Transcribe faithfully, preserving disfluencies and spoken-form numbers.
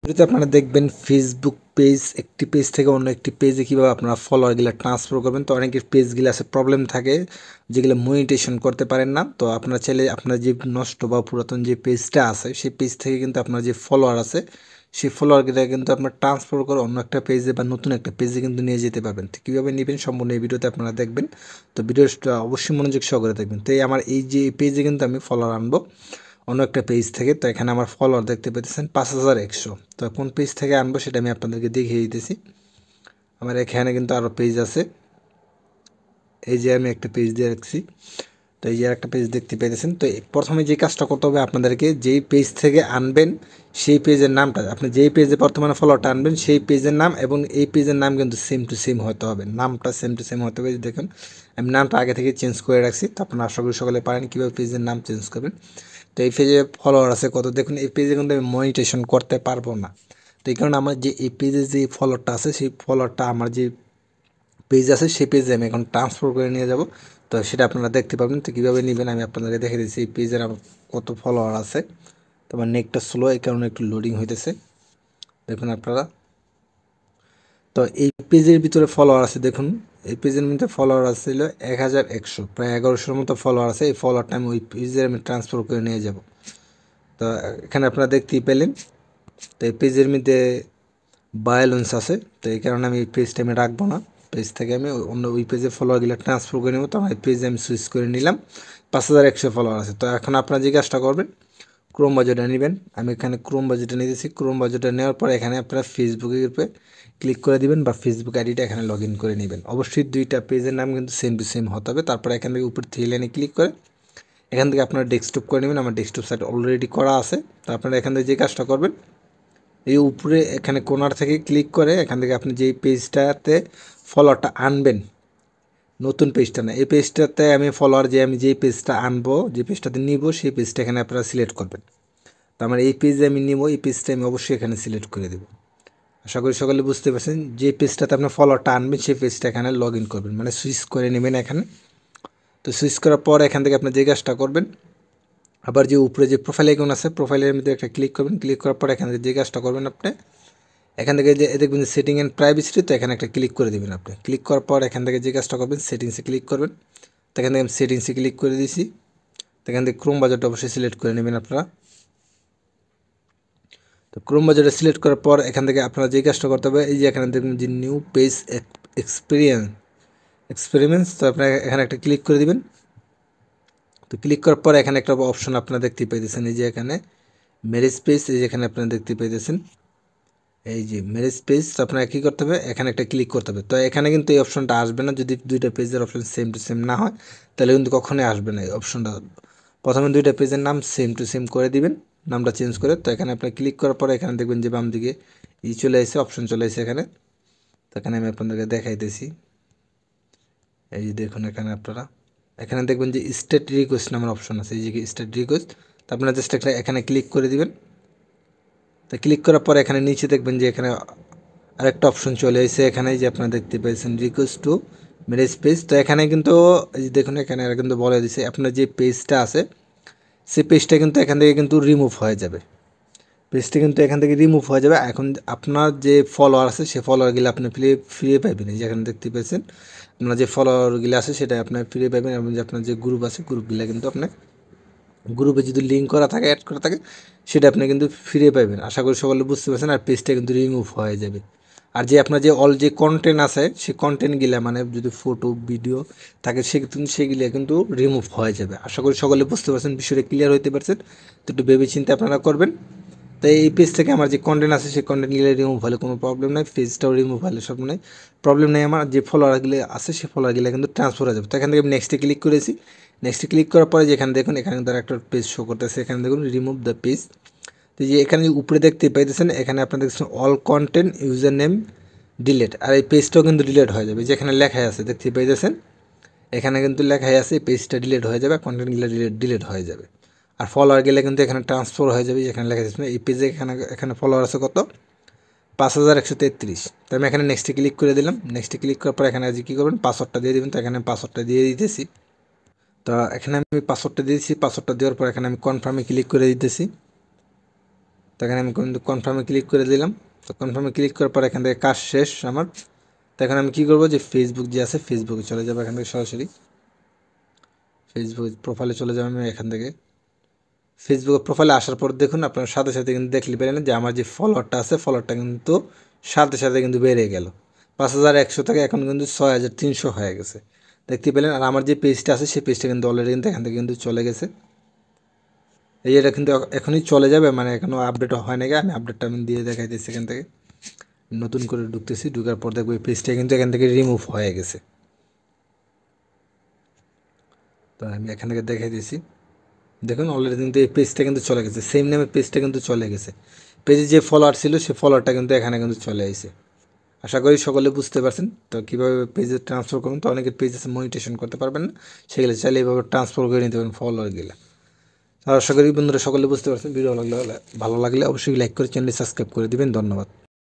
ভিডিওতে আপনারা দেখবেন ফেসবুক পেজ একটি পেজ থেকে অন্য একটি পেজে কীভাবে আপনারা ফলোয়ারগুলো ট্রান্সফার করবেন। তো অনেকের পেজগুলো আছে প্রবলেম থাকে, যেগুলো মনিটাইজেশন করতে পারেন না। তো আপনারা চাইলে আপনার যে নষ্ট বা পুরাতন যে পেজটা আছে সেই পেজ থেকে কিন্তু আপনার যে ফলোয়ার আছে সেই ফলোয়ারগুলো কিন্তু আপনার ট্রান্সফার করে অন্য একটা পেজে বা নতুন একটা পেজে কিন্তু নিয়ে যেতে পারবেন। তো কীভাবে নেবেন সম্পূর্ণ এই ভিডিওতে আপনারা দেখবেন। তো ভিডিওটা অবশ্যই মনোযোগ সহকারে দেখবেন। তো এই আমার এই যে পেজে কিন্তু আমি ফলোয়ার আনবো অন্য একটা পেজ থেকে। তো এখানে আমার ফলোয়ার দেখতে পেতেছেন পাঁচ হাজার একশো। তো কোন পেজ থেকে আনবো সেটা আমি আপনাদেরকে দেখিয়ে দিতেছি। আমার এখানে কিন্তু আরও পেজ আছে, এই যে আমি একটা পেজ দিয়ে রাখছি। তো এই যে একটা পেজ দেখতে পেতেছেন। তো প্রথমে যে কাজটা করতে হবে আপনাদেরকে, যেই পেজ থেকে আনবেন সেই পেজের নামটা, আপনি যেই পেজে বর্তমানে ফলোয়ারটা আনবেন সেই পেজের নাম এবং এই পেজের নাম কিন্তু সেম টু সেম হতে হবে, নামটা সেম টু সেম হতে হবে। দেখুন আমি নামটা আগে থেকে চেঞ্জ করে রাখছি। তো আপনারা আশা করি সকলে পারেন কীভাবে পেজের নাম চেঞ্জ করবেন। তো এই পেজে ফলোয়ার আছে কত দেখুন, এই পেজে কিন্তু আমি মনিটাইজেশন করতে পারবো না। তো এই কারণে আমার যে এই পেজে যে ফলোয়ারটা আছে সেই ফলোয়ারটা আমার যে পেজ আছে সেই পেজে আমি এখন ট্রান্সফার করে নিয়ে যাব। তো সেটা আপনারা দেখতে পাবেন। তো কীভাবে নেবেন আমি আপনাদেরকে দেখে দিচ্ছি। এই পেজের আমার কত ফলোয়ার আছে। তো আমার নেটটা স্লো, এই কারণে একটু লোডিং হইতেছে, দেখুন আপনারা। তো এই পেজের ভিতরে ফলোয়ার আছে দেখুন, এই পেজের মধ্যে ফলোয়ার আছে হলো এক হাজার একশো, প্রায় এগারোশোর মতো ফলোয়ার আছে। এই ফলোয়ারটা আমি ওই পেজে আমি ট্রান্সফার করে নিয়ে যাব। তো এখানে আপনারা দেখতেই পেলেন। তো এই পেজের মধ্যে ব্যালেন্স আছে, তো এই কারণে আমি এই পেজটা আমি রাখবো না। পেজ থেকে আমি অন্য ওই পেজে ফলোয়ারগুলো ট্রান্সফার করে নেব। তো আমার এই পেজে আমি সুইচ করে নিলাম, পাঁচ হাজার একশো ফলোয়ার আছে। তো এখন আপনারা যে কাজটা করবেন, ক্রোম বাজারটা নেবেন। আমি এখানে ক্রোম বাজারটা নিতেছি। ক্রোম বাজারটা নেওয়ার পর এখানে আপনারা ফেসবুকের উপরে ক্লিক করে দিবেন বা ফেসবুক আইডিটা এখানে লগ ইন করে নেবেন। অবশ্যই দুইটা পেজের নাম কিন্তু সেম টু সেম হতে হবে। তারপরে এখান থেকে উপর থ্রি লাইনে ক্লিক করে এখান থেকে আপনারা ডেস্কটপ করে নেবেন। আমার ডেস্কটপ সাইট অলরেডি করা আছে। তো আপনারা এখান থেকে যে কাজটা করবেন, এই উপরে এখানে কোনার থেকে ক্লিক করে এখান থেকে আপনি যেই পেজটাতে ফলোয়ারটা আনবেন, নতুন পেজটা না, এই পেজটাতে আমি ফলোয়ার যে আমি যেই পেজটা আনবো, যে পেজটাতে নিব সেই পেজটা এখানে আপনারা সিলেক্ট করবেন। তো আমার এই পেজে আমি নিব, এই পেজটা আমি অবশ্যই এখানে সিলেক্ট করে দেবো। আশা করি সকলে বুঝতে পারছেন। যে পেজটাতে আপনার ফলোয়ারটা আনবেন সেই পেজটা এখানে লগ ইন করবেন, মানে সুইচ করে নেবেন এখানে। তো সুইচ করার পর এখান থেকে আপনি যে কাজটা করবেন, আবার যে উপরে যে প্রোফাইল আইকন আছে প্রোফাইলের মধ্যে একটা ক্লিক করবেন। ক্লিক করার পর এখান থেকে যে কাজটা করবেন, আপনি এখান থেকে যে দেখবেন যে সেটিং অ্যান্ড প্রাইভেসি, তো এখানে একটা ক্লিক করে দেবেন। আপনি ক্লিক করার পর এখান থেকে যে কাজটা করবেন, সেটিংসে ক্লিক করবেন। তো এখান থেকে আমি সেটিংসে ক্লিক করে দিয়েছি। তো এখান থেকে ক্রোম বাজারটা অবশ্যই সিলেক্ট করে নেবেন আপনারা। তো ক্রোম বাজারটা সিলেক্ট করার পর এখান থেকে আপনারা যে কাজটা করতে হবে, এই যে এখানে দেখবেন যে নিউ পেজ এক্সপিরিয়েন্স এক্সপেরিমেন্টস তো আপনারা এখানে একটা ক্লিক করে দিবেন। তো ক্লিক করার পর এখানে একটা অপশন আপনারা দেখতে পাইতেছেন, এই যে এখানে ম্যারেজ পেজ, এই যে এখানে আপনারা দেখতে পাইতেছেন এই যে ম্যারেজ পেজ। তো আপনারা কী করতে হবে, এখানে একটা ক্লিক করতে হবে। তো এখানে কিন্তু এই অপশনটা আসবে না, যদি দুইটা পেজের অপশন সেম টু সেম না হয় তাহলে কিন্তু কখনোই আসবে না এই অপশনটা। প্রথমে দুইটা পেজের নাম সেম টু সেম করে দিবেন, নামটা চেঞ্জ করে। তো এখানে আপনার ক্লিক করার পরে এখানে দেখবেন যে বাম দিকে ই চলে আসে, অপশন চলে আসে এখানে। তো এখানে আমি আপনাদেরকে দেখাইতেছি, এই যে দেখুন এখানে আপনারা এখানে দেখবেন যে স্টেট রিকোয়েস্ট নামের অপশন আছে, এই যে স্টেট রিকোয়েস্ট। তো আপনারা জাস্ট একটা এখানে ক্লিক করে দিবেন। তো ক্লিক করার পর এখানে নিচে দেখবেন যে এখানে আরেকটা অপশন চলে এসেছে, এখানে যে আপনারা দেখতে পেয়েছেন রিকোয়েস্ট টু ম্যারেজ পেজ। তো এখানে কিন্তু এই যে দেখুন এখানে এরা কিন্তু বলে দিছে আপনার যে পেজটা আছে সেই পেজটা কিন্তু এখান থেকে কিন্তু রিমুভ হয়ে যাবে, পেজটা কিন্তু এখান থেকে রিমুভ হয়ে যাবে। এখন আপনার যে ফলোয়ার আছে সেই ফলোয়ারগুলো আপনি ফিরে ফিরে পাবেন। এই যে এখানে দেখতে পেয়েছেন আপনার যে ফলোয়ারগুলো আছে সেটা আপনার ফিরে পাবেন, এবং যে আপনার যে গ্রুপ আছে গ্রুপগুলো কিন্তু আপনার গ্রুপে যদি লিঙ্ক করা থাকে, অ্যাড করা থাকে, সেটা আপনি কিন্তু ফিরে পাবেন। আশা করি সকলে বুঝতে পারছেন। আর পেজটা কিন্তু রিমুভ হয়ে যাবে। আর যে আপনার যে অল যে কন্টেন্ট আছে সেই কন্টেন্টগুলো মানে যদি ফটো ভিডিও থাকে সে কিন্তু সেগুলো কিন্তু রিমুভ হয়ে যাবে। আশা করি সকলে বুঝতে পারছেন, বিষয়টা ক্লিয়ার হইতে পারছেন। তো একটু ভেবে চিন্তে আপনারা করবেন। তো এই পেজ থেকে আমার যে কন্টেন্ট আছে সেই কন্টেন্টগুলো রিমুভ হলে কোনো প্রবলেম নাই, পেজটাও রিমুভ হলে সব নেই প্রবলেম নেই। আমার যে ফলোয়ারগুলো আছে সেই ফলোয়ারগুলো কিন্তু ট্রান্সফার হয়ে যাবে। তো এখান থেকে আমি নেক্সটে ক্লিক করেছি। নেক্সটে ক্লিক করার পরে যেখানে দেখুন এখানে কিন্তু একটা পেজ শো করতেছে, এখানে দেখুন রিমুভ দ্য পেজ। তো যে এখানে উপরে দেখতে পাইতেছেন এখানে আপনারা দেখছেন all content user name delete, আর এই পেজটাও কিন্তু ডিলেট হয়ে যাবে। যেখানে লেখা আছে দেখতে পাইতেছেন এখানে কিন্তু লেখাই আছে পেজটা ডিলেট হয়ে যাবে, কন্টেন্টগুলো ডিলেট ডিলেট হয়ে যাবে। আর ফলোয়ার গেলে কিন্তু এখানে ট্রান্সফার হয়ে যাবে, যেখানে লেখা যাচ্ছে এই পেজে এখানে এখানে ফলোয়ার আছে কত, পাঁচ হাজার একশো তেত্রিশ। তো আমি এখানে নেক্সটে ক্লিক করে দিলাম। নেক্সটে ক্লিক করার পর এখানে আজ কী করবেন, পাসওয়ার্ডটা দিয়ে দেবেন। তো এখানে পাসওয়ার্ডটা দিয়ে দিতেছি। তো এখানে আমি পাসওয়ার্ডটা দিয়েছি, পাসওয়ার্ডটা দেওয়ার পর এখানে আমি কনফার্মে ক্লিক করে দিতেছি। তো এখানে আমি কিন্তু কনফার্মে ক্লিক করে দিলাম। তো কনফার্মে ক্লিক করার পর এখান থেকে কাজ শেষ আমার। তো এখন আমি কী করবো, যে ফেসবুক যে আছে ফেসবুকে চলে যাবো। এখান থেকে সরাসরি ফেসবুক প্রোফাইলে চলে যাবো আমি। এখান থেকে ফেসবুক প্রোফাইলে আসার পর দেখুন আপনার সাথে সাথে কিন্তু দেখলে পেলেন যে আমার যে ফলোয়ারটা আছে ফলোয়ারটা কিন্তু সাথে সাথে কিন্তু বেড়ে গেল। পাঁচ হাজার একশো থেকে এখন কিন্তু ছয় হাজার তিনশো হয়ে গেছে, দেখতে পেলেন। আর আমার যে পেজটা আছে সেই পেজটা কিন্তু অলরেডি কিন্তু এখান থেকে কিন্তু চলে গেছে। এই এটা কিন্তু এখনই চলে যাবে, মানে এখনও আপডেট হয় নাকি, আমি আপডেটটা আমি দিয়ে দেখাইতেছি। এখান থেকে নতুন করে ঢুকতেছি, ঢুকার পর দেখবো এই পেজটা কিন্তু এখান থেকে রিমুভ হয়ে গেছে। তো আমি এখান থেকে দেখাই দিয়েছি, দেখুন অলরেডি কিন্তু এই পেজটা কিন্তু চলে গেছে, সেম নেমের পেজটা কিন্তু চলে গেছে। পেজে যে ফলোয়ার ছিল সেই ফলোয়ারটা কিন্তু এখানে কিন্তু চলে আসে। আশা করি সকলে বুঝতে পারছেন। তো কীভাবে পেজে ট্রান্সফার করবেন, তো অনেকের পেজ আছে মনিটেশন করতে পারবেন না, সেগুলো চাইলে এইভাবে ট্রান্সফার করে নিতে পারেন ফলোয়ারগুলো। আর আশা করি বন্ধুরা সকলে বুঝতে পারছেন। ভিডিও লাগলে ভালো লাগলে অবশ্যই লাইক করে চ্যানেলটি সাবস্ক্রাইব করে দিবেন। ধন্যবাদ।